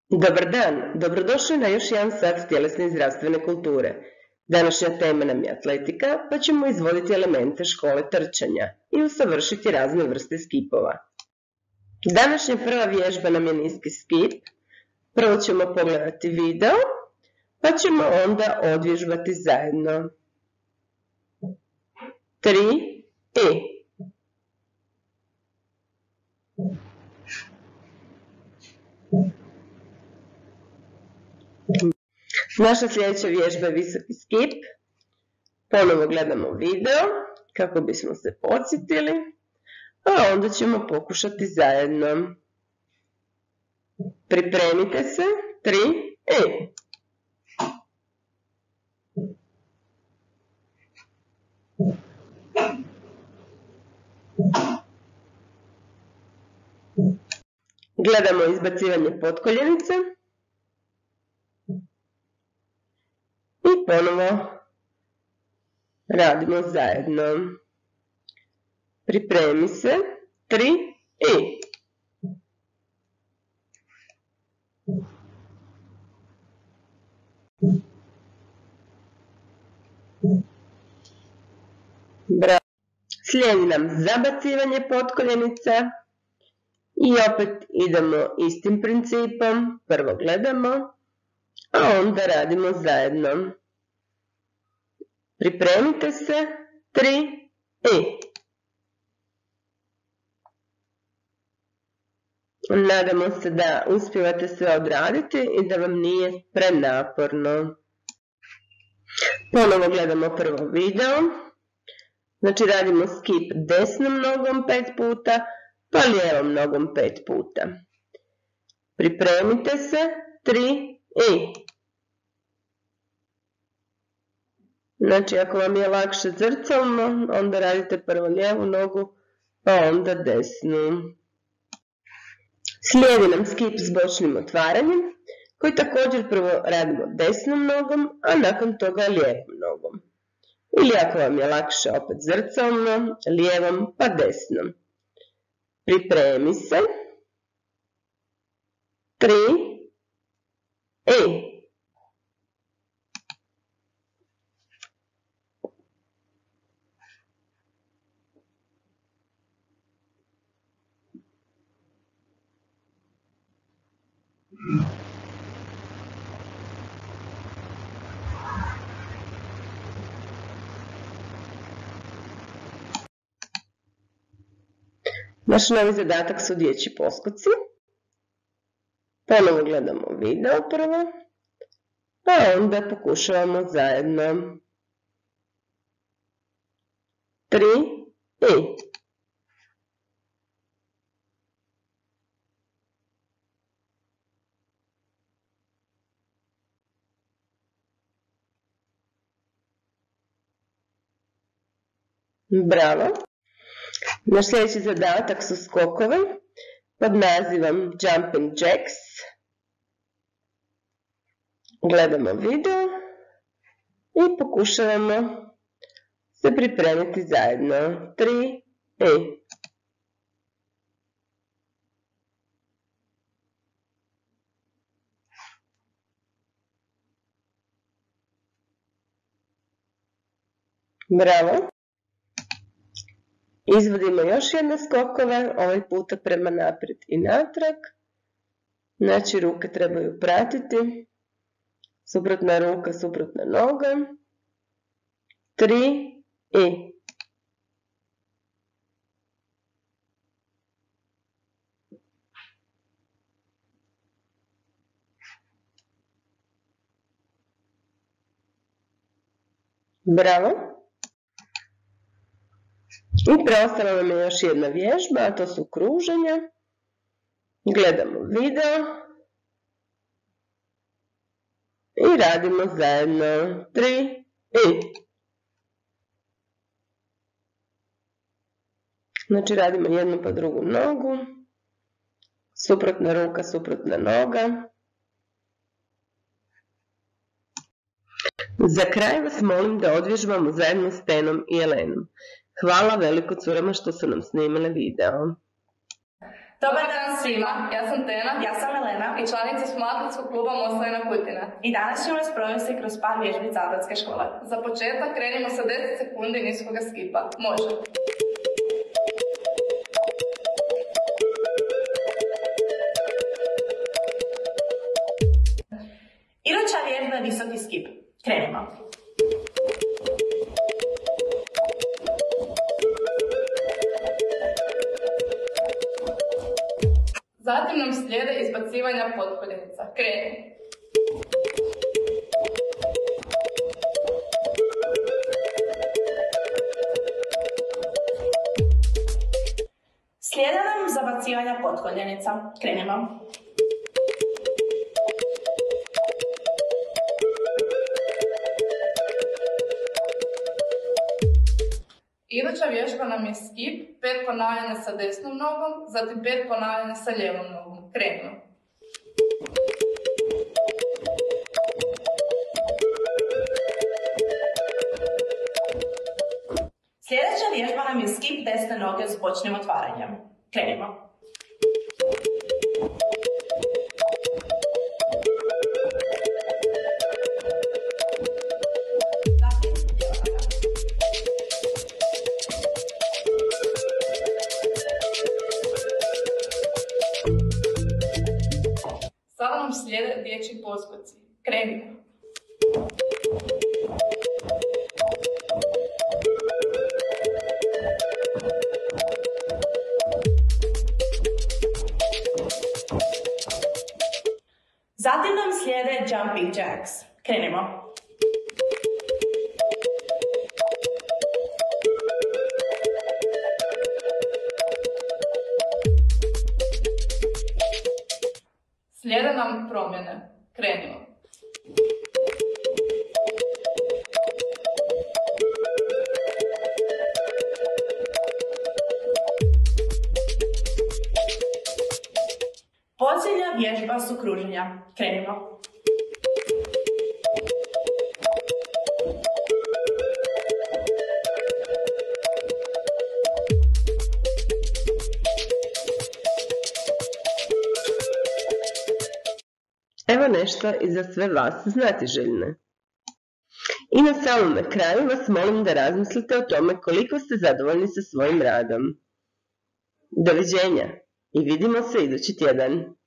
Dobar dan, dobrodošli na još jedan sat tjelesne i zdravstvene kulture. Današnja tema nam je atletika, pa ćemo izvoditi elemente škole trčanja i usavršiti razne vrste skipova. Današnja prva vježba nam je niski skip. Prvo ćemo pogledati video, pa ćemo onda odvježbati zajedno. 3 i... Naša sljedeća vježba je visoki skip. Ponovo gledamo video kako bismo se podsjetili, a onda ćemo pokušati zajedno. Pripremite se, 3 i... Gledamo izbacivanje potkoljenice. I ponovo radimo zajedno. Pripremi se, 3 i... Bravo. Slijedi nam zabacivanje potkoljenica i opet idemo istim principom. Prvo gledamo, a onda radimo zajedno. Pripremite se, 3 i... Nadamo se da uspijevate sve odraditi i da vam nije prenaporno. Ponovo gledamo prvo video. Znači radimo skip desnom nogom 5 puta, pa lijevom nogom 5 puta. Pripremite se, 3 i... Znači ako vam je lakše zrcalno, onda radite prvo lijevu nogu, pa onda desnu. Slijedi nam skip s bočnim otvaranjem, koji također prvo radimo desnom nogom, a nakon toga lijevom nogom. Ili ako vam je lakše opet zrcalno, lijevom pa desnom. Pripremi se. 3 i... Naš novi zadatak su dječji poskoci. Ponovo gledamo video prvo, pa onda pokušavamo zajedno. 3 i... Bravo! Naš sljedeći zadatak su skokovi pod nazivom Jumping Jacks. Gledamo video i pokušavamo se pripremiti zajedno. 3 i... Bravo! Izvodimo još jedne skokove, ovaj puta prema naprijed i natrag. Znači ruke trebaju pratiti. Suprotna ruka, suprotna noga. 3 i... Bravo! I preostala nam je još jedna vježba, a to su kruženja. Gledamo video i radimo zajedno. 3 i... Znači radimo jednu pa drugu nogu. Suprotna ruka, suprotna noga. Za kraj vas molim da odvježbamo zajedno s Tenom i Elenom. Hvala veliko curama što su nam snimile video. Dobar dan svima, Ja sam Tena. ja sam Elena I članica smo Atletskog kluba Moslavina Kutina. i danas ćemo vas provesti kroz par vježbica atletske škole. Za početak krenimo sa 10 sekundi niskoga skipa. Može. Iduća vježba je visoki skip. Krenimo. Zatim nam slijede izbacivanja potkoljenica. Krenimo. Slijede nam zabacivanja potkoljenica. Krenimo. Iduća vježba nam je skip, 5 ponavljanja sa desnom nogom, zatim 5 ponavljanja sa lijevom nogom. Krenimo. Sljedeća vježba nam je skip desne noge s bočnim otvaranjem. Krenimo. Sada nam slijede dječji poskoci. Krenimo. Zatim nam slijede jumping jacks. Krenimo. Slijede nam promjene. Krenimo. Posljednja vježba su kruženja. Krenimo. Evo nešto i za sve vas znatiželjne. I na samome kraju vas molim da razmislite o tome koliko ste zadovoljni sa svojim radom. Doviđenja i vidimo se idući tjedan.